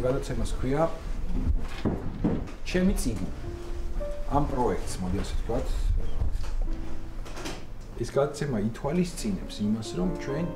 გადაცემას ქვია ჩემი წიგნი. ამ პროექტს, მოდი ასე ვთქვათ, ეს გადაცემა ითვალისწინებს იმას, რომ ჩვენ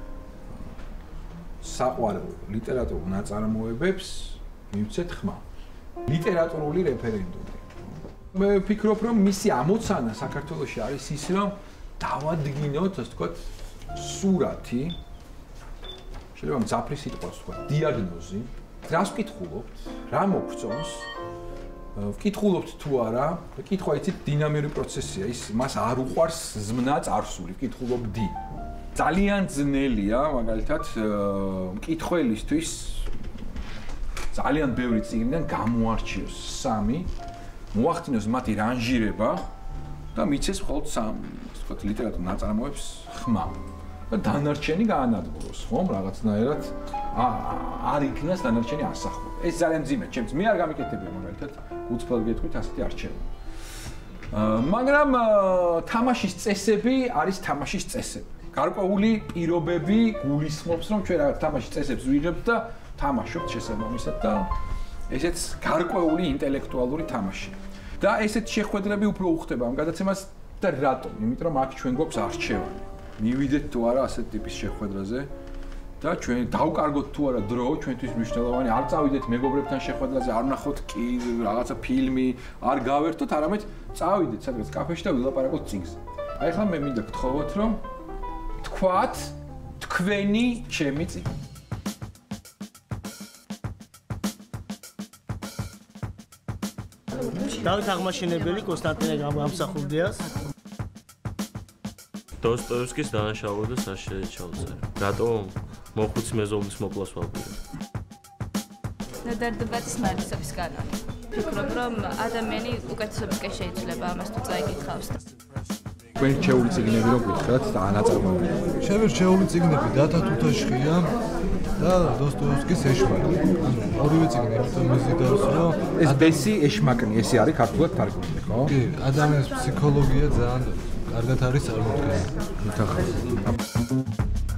საყვარელ ლიტერატურულ ნაწარმოებებს მივცეთ ხმა. ლიტერატურული რეფერენდუმი. მე ვფიქრობ, რომ მისი ამოცანა საქართველოში არის ის, რომ დავადგინოთ, ასე ვთქვათ, სურათი, შეიძლება მძაფრი სიტყვას ვთქვათ, დიაგნოზი, რას ვკითხულობთ, რა მოგწონს, ვკითხულობთ თუ არა, კითხვა იცით დინამიური პროცესია, ის მას არ უყვარს ზმნა წარსული, ვკითხულობდი. ძალიან ძნელია, მაგალითად, მკითხველისთვის ძალიან ბევრი წიგნიდან გამოარჩიოს 3, მოახდინოს მათი რანჟირება და მიცეს მხოლოდ 3, ასე ვთქვათ, ლიტერატურულ ნაწარმოებს ხმა. და დანარჩენი გაანადგუროს, ხომ, რაღაცნაირად არ იქნას დანარჩენი ასახვა. ეს ძალიან მძიმეა, ჩემს მე არ გამიკეთებია მაგალითად, უცბად გეტყვით ასეთი არჩევა. მაგრამ თამაშის წესები არის თამაშის წესები. გარკვეული პირობები გულისხმობს, რომ ჩვენ რაღაც თამაშის წესებს ვიღებთ და თამაშობთ შესაბამისად და ესეც გარკვეული ინტელექტუალური თამაშია. და ესეთ შეხვედრები უფრო უხდება ამ გადაცემას და რატომ? იმიტომ რომ აქ ჩვენ გვაქვს არჩევანი. მივიდეთ თუ არა ასეთ ტიპის შეხვედრაზე და ჩვენ დავკარგოთ თუ არა დრო, ჩვენთვის მნიშვნელოვანი, არ წავიდეთ მეგობრებთან შეხვედრაზე, არ ვნახოთ კი რაღაცა ფილმი, არ გავერთოთ, არამედ წავიდეთ სადღაც კაფეში და ვილაპარაკოთ წიგნზე. აი ხლა მე მინდა გთხოვოთ, რომ თქვათ თქვენი ჩემი წიგნი. დავით აღმაშენებელი კონსტანტინე გამსახურდიას დოსტოევსკის დანაშაულო და საშიში ჩაუწერა. რატომ მოხუცი მეზობლის მოკვლას ვაბირო? ნედარდებადის მარქსების კანონი. ვფიქრობ, რომ ადამიანი უკეთესობისკენ შეიძლება ამას თუ წაიკითხავს. თქვენ რჩეული წიგნები რო გითხრათ და ნაწარმოებები. ჩემი რჩეული წიგნები დათა თუთაშხია და დოსტოევსკის ეშმაკი. ორივე წიგნი ერთად მიზიდავს, რომ ეს ბესი ეშმაკნი, ესე არის ქართულად თარგმნილი, ხო? კი, ადამიანის ფსიქოლოგია ძალიან კარგად არის წარმოდგენილი.